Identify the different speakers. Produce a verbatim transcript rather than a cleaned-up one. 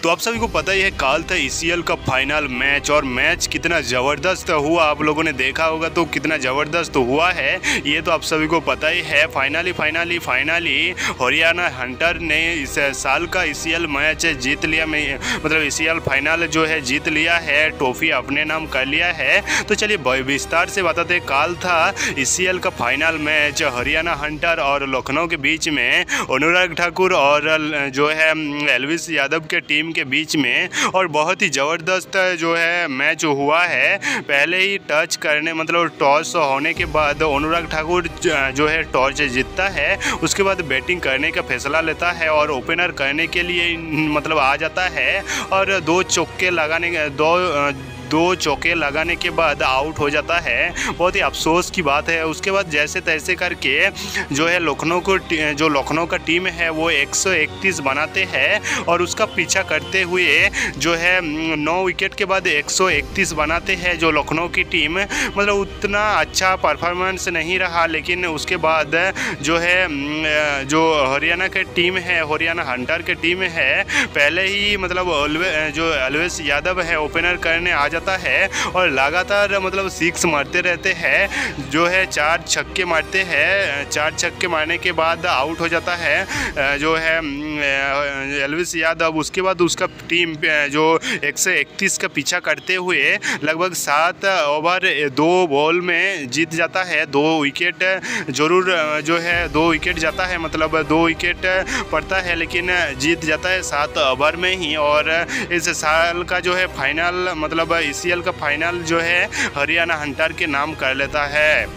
Speaker 1: तो आप सभी को पता ही है कल था ईसीएल का फाइनल मैच और मैच कितना ज़बरदस्त हुआ, आप लोगों ने देखा होगा तो कितना ज़बरदस्त हुआ है ये तो आप सभी को पता ही है। Finally finally finally Haryana hunter ने इस साल का ईसीएल मैच जीत लिया, मतलब ईसीएल फाइनल जो है जीत लिया है, ट्रॉफी अपने नाम कर लिया है। तो चलिए विस्तार से बताते हैं। कल था ईसीएल का फाइनल मैच हरियाणा हंटर और लखनऊ के बीच में, अनुराग ठाकुर और जो है एल्विस यादव के टीम के बीच में, और बहुत ही ज़बरदस्त जो है मैच हुआ है। पहले ही टच करने मतलब टॉस होने के बाद अनुराग ठाकुर जो है टॉस जीतता है, उसके बाद बैटिंग करने का फैसला लेता है और ओपनर करने के लिए मतलब आ जाता है और दो चौके लगाने दो दो चौके लगाने के बाद आउट हो जाता है। बहुत ही अफसोस की बात है। उसके बाद जैसे तैसे करके जो है लखनऊ को जो लखनऊ का टीम है वो एक सौ इकतीस बनाते हैं और उसका पीछा करते हुए जो है नौ विकेट के बाद एक सौ इकतीस बनाते हैं जो लखनऊ की टीम, मतलब उतना अच्छा परफॉर्मेंस नहीं रहा। लेकिन उसके बाद जो है जो हरियाणा के टीम है, हरियाणा हंटर के टीम है, पहले ही मतलब जो एल्विस यादव है ओपनर करने आ जाता है और लगातार मतलब सिक्स मारते रहते हैं, जो है चार छक्के मारते हैं। चार छक्के मारने के बाद आउट हो जाता है जो है एल्विस यादव। उसके बाद उसका टीम जो एक सौ इकतीस का पीछा करते हुए लगभग सात ओवर दो बॉल में जीत जाता है। दो विकेट जरूर जो है दो विकेट जाता है, मतलब दो विकेट पड़ता है लेकिन जीत जाता है सात ओवर में ही। और इस साल का जो है फाइनल मतलब ईसीएल का फाइनल जो है हरियाणा हंटर के नाम कर लेता है।